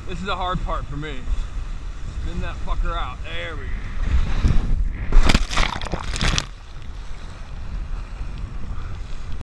This is the hard part for me. Spin that fucker out. There we go.